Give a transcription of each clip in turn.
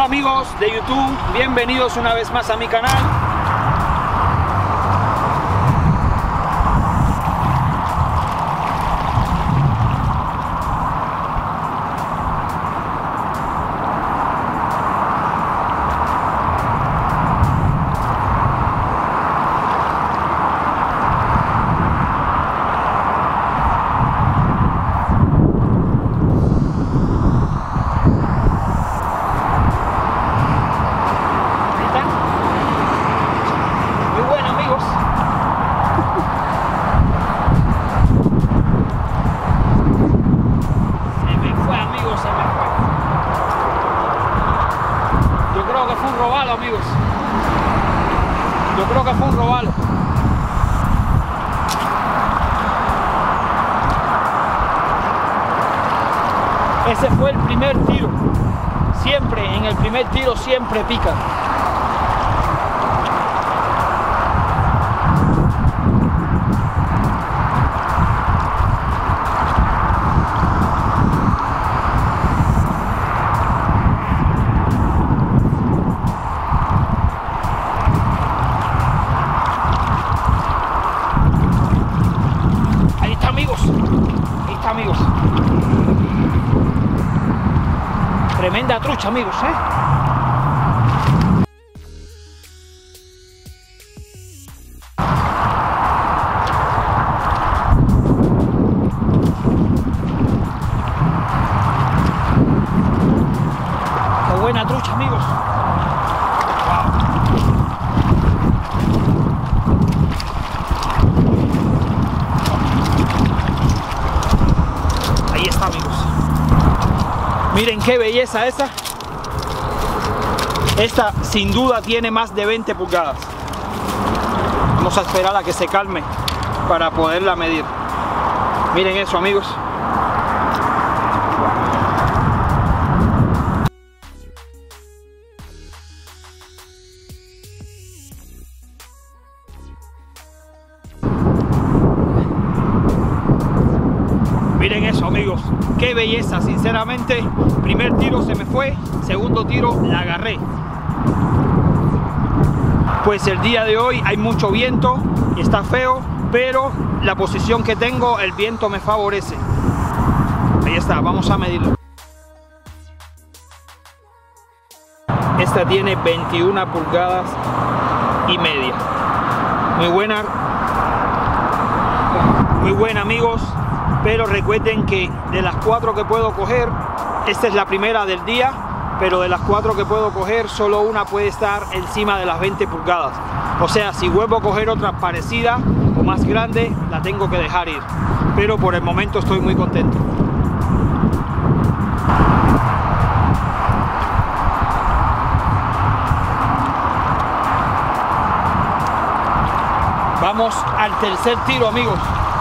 Hola amigos de YouTube, bienvenidos una vez más a mi canal. Amigos, yo creo que fue un robalo. Ese fue el primer tiro. Siempre, en el primer tiro siempre pica. Amigos, tremenda trucha, amigos, Qué buena trucha, amigos. Amigos, miren qué belleza esa. Esta sin duda tiene más de 20 pulgadas. Vamos a esperar a que se calme para poderla medir. Miren eso, amigos. Miren eso, amigos, qué belleza. Sinceramente, primer tiro se me fue, segundo tiro la agarré. Pues el día de hoy hay mucho viento, está feo, pero la posición que tengo, el viento me favorece. Ahí está, vamos a medirlo. Esta tiene 21 pulgadas y media. Muy buena, amigos. Pero recuerden que de las 4 que puedo coger, esta es la primera del día, pero de las 4 que puedo coger, solo una puede estar encima de las 20 pulgadas. O sea, si vuelvo a coger otra parecida o más grande, la tengo que dejar ir. Pero por el momento estoy muy contento. Vamos al tercer tiro, amigos.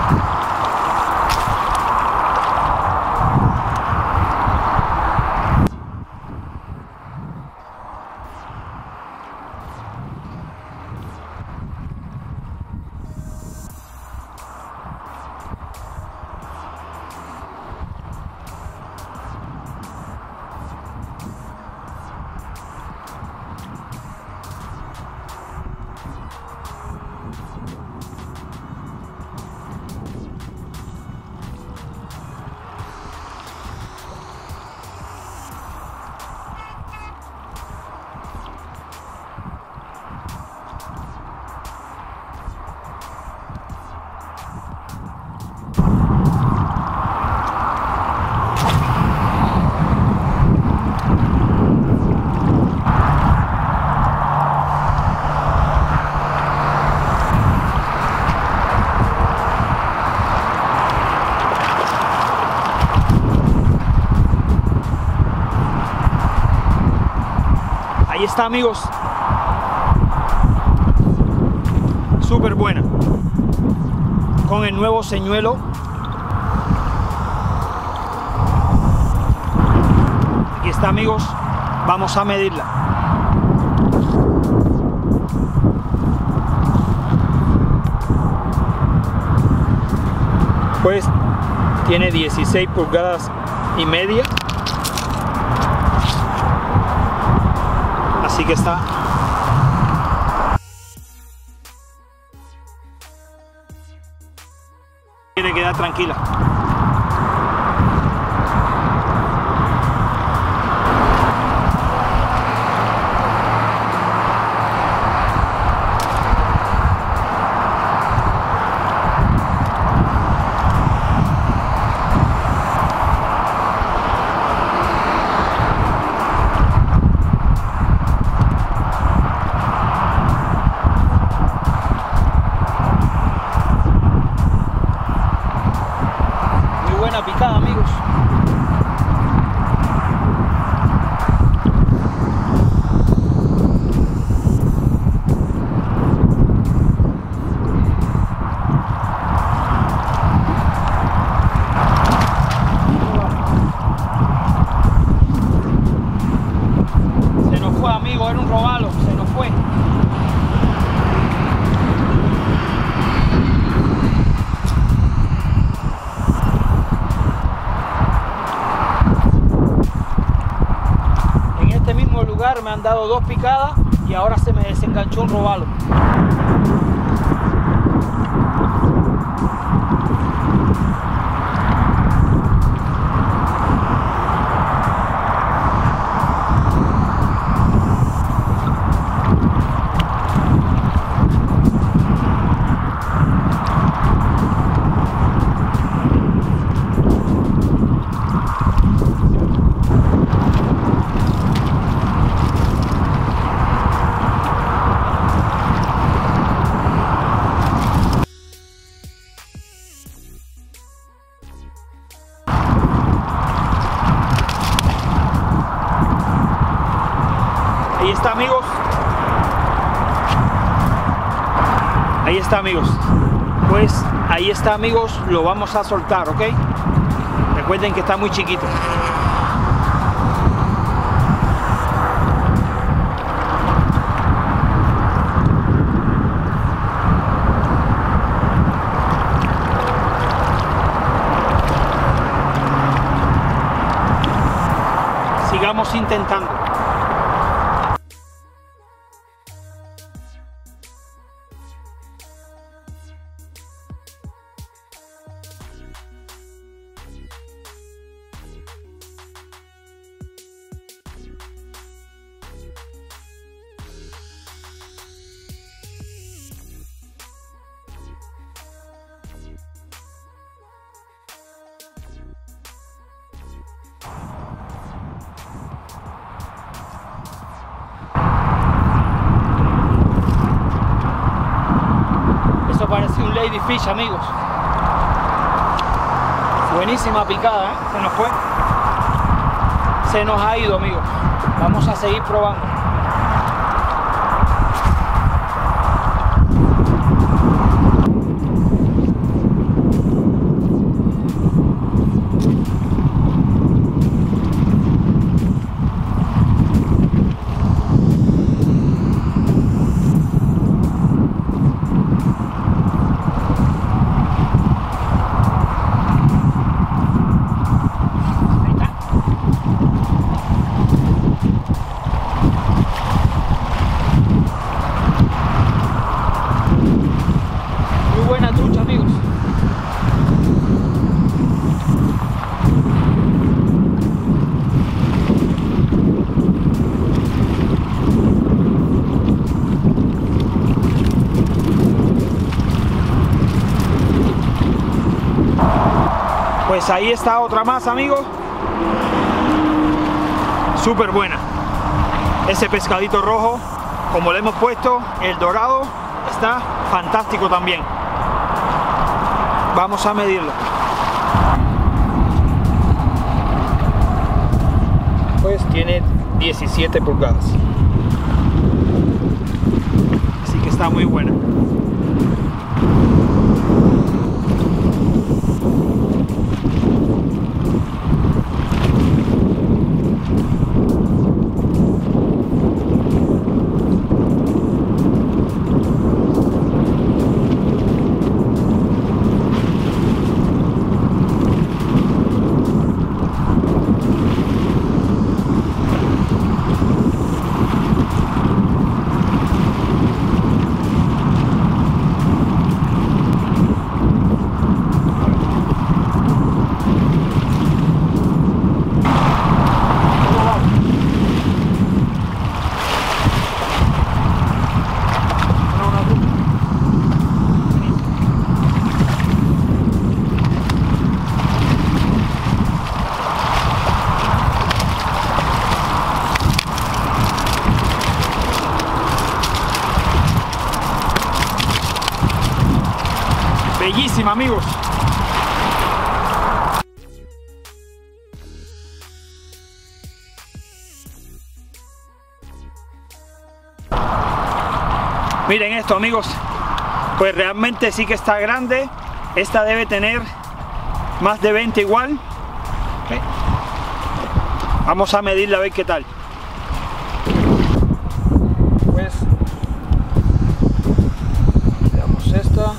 Ahí está, amigos. Súper buena. Con el nuevo señuelo. Aquí está, amigos. Vamos a medirla. Pues tiene 16 pulgadas y media. Así que está. Quiere quedar tranquila. Picada, amigos. Se nos fue, amigo, era un robalo, se nos fue. Me han dado 2 picadas y ahora se me desenganchó un robalo. Ahí está, amigos. Ahí está, amigos. Pues ahí está, amigos. Lo vamos a soltar, ¿ok? Recuerden que está muy chiquito. Sigamos intentando. Eso parece un ladyfish, amigos. Buenísima picada, ¿eh? Se nos fue. Se nos ha ido, amigos. Vamos a seguir probando. Pues ahí está otra más, amigos. Súper buena. Ese pescadito rojo, como le hemos puesto, el dorado, está fantástico también. Vamos a medirlo. Pues tiene 17 pulgadas. Así que está muy buena. próxima, amigos. Miren esto, amigos, pues realmente sí que está grande. Esta debe tener más de 20 igual. Vamos a medirla a ver qué tal. Pues veamos esta.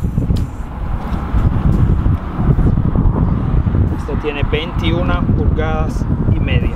Esta tiene 21 pulgadas y media.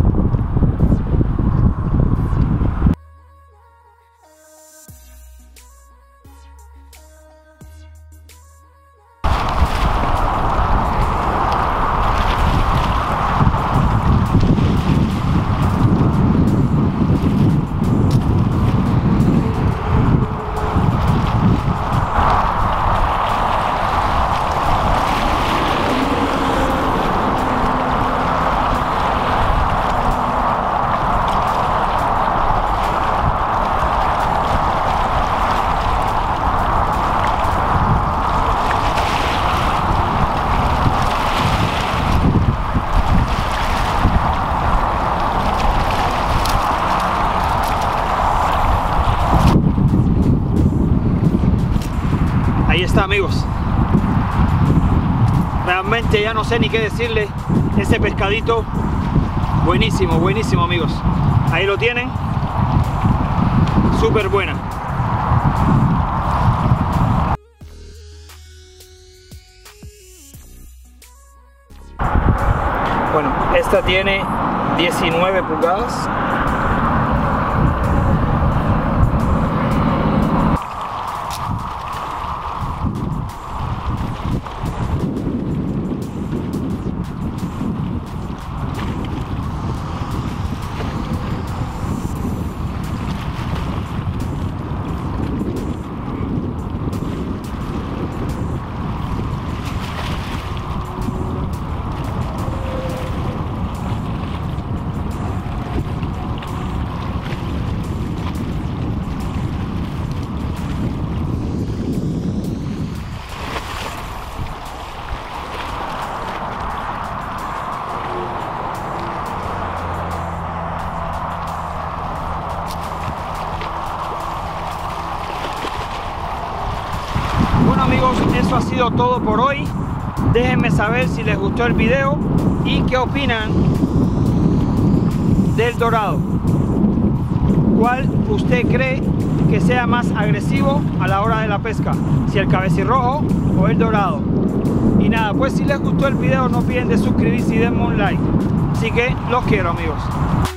Ahí está, amigos. Realmente ya no sé ni qué decirle. Ese pescadito, buenísimo, buenísimo, amigos. Ahí lo tienen. Súper buena. Bueno, esta tiene 19 pulgadas. Bueno, amigos, eso ha sido todo por hoy. Déjenme saber si les gustó el video y qué opinan del dorado. ¿Cuál usted cree que sea más agresivo a la hora de la pesca? Si el cabecirrojo o el dorado. Y nada, pues si les gustó el video no olviden de suscribirse y denme un like. Así que los quiero, amigos.